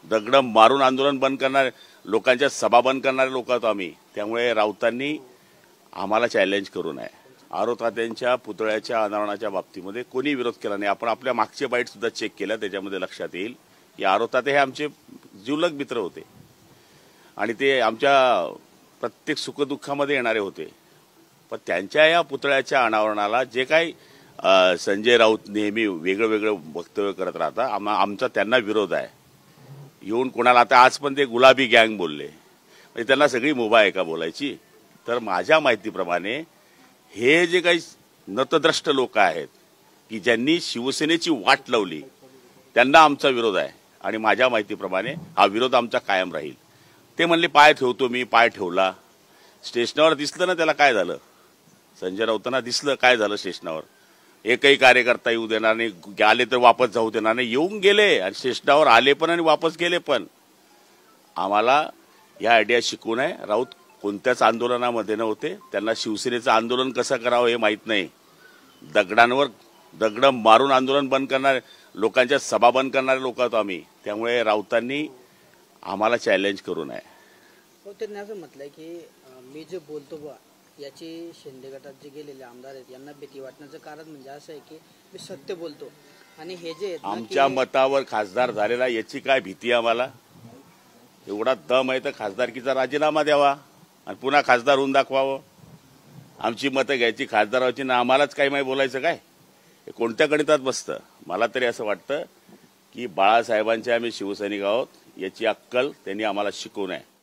दगड मारून आंदोलन बंद करणारे, लोकांच्या सभा बंद करणारे लोक आहोत आम्ही। त्यामुळे राऊतांनी आम्हाला चॅलेंज करू नये। आरो तात्यांच्या पुतळ्याच्या अनावरणाच्या बाबतीमध्ये कोणी विरोध केला नाही। आपण आपल्या मागचे बाईट सुद्धा चेक केल्या, त्याच्यामध्ये लक्षात येईल की आरो ताते हे आमचे जिवलग मित्र होते आणि ते आमच्या प्रत्येक सुखदुःखामध्ये येणारे होते। पण त्यांच्या या पुतळ्याच्या अनावरणाला जे काही संजय राऊत नेहमी वेगळं वेगळं वक्तव्य करत राहता, आमचा त्यांना विरोध आहे। येऊन कोणाला आता आज पण ते गुलाबी गँग बोलले, म्हणजे त्यांना सगळी मुभा आहे का बोलायची? तर माझ्या माहितीप्रमाणे हे जे काही नतद्रष्ट लोक आहेत की ज्यांनी शिवसेनेची वाट लावली, त्यांना आमचा विरोध आहे आणि माझ्या माहितीप्रमाणे हा विरोध आमचा कायम राहील। ते म्हणले पाय ठेवतो मी, पाय ठेवला। स्टेशनावर दिसलं ना त्याला काय झालं, संजय राऊतांना दिसलं काय झालं स्टेशनावर। एकही कार्यकर्ता येऊ देणार नाही, आले तर वापस जाऊ देणार नाही। येऊन गेले आणि स्टेशनावर आले पण आणि वापस गेले पण। आम्हाला या आयडिया शिकवू नये। राऊत कोणत्याच आंदोलनामध्ये नव्हते, त्यांना शिवसेनेचं आंदोलन कसं करावं हे माहीत नाही। दगडांवर दगड मारून आंदोलन बंद करणारे, लोकांच्या सभा बंद करणारे लोक आहोत आम्ही। त्यामुळे राऊतांनी आम्हाला चॅलेंज करू नये। त्यांनी असं म्हटलंय की मी जे बोलतो बा याची शिंदे गटात जे गेलेले आमदार आहेत यांना भीती वाटण्याचं कारण म्हणजे असं आहे की मी सत्य बोलतो आणि हे जे आमच्या मतावर खासदार झालेला याची काय भीती आम्हाला? एवढा दम आहे तर खासदारकीचा राजीनामा द्यावा आणि पुन्हा खासदार होऊन दाखवावं। आमची मतं घ्यायची खासदाराची ना, आम्हालाच काही माहिती बोलायचं काय? हे कोणत्या गणितात बसतं? मला तरी असं वाटतं की बाळासाहेबांचे आम्ही शिवसैनिक आहोत, याची अक्कल त्यांनी आम्हाला शिकवू नये।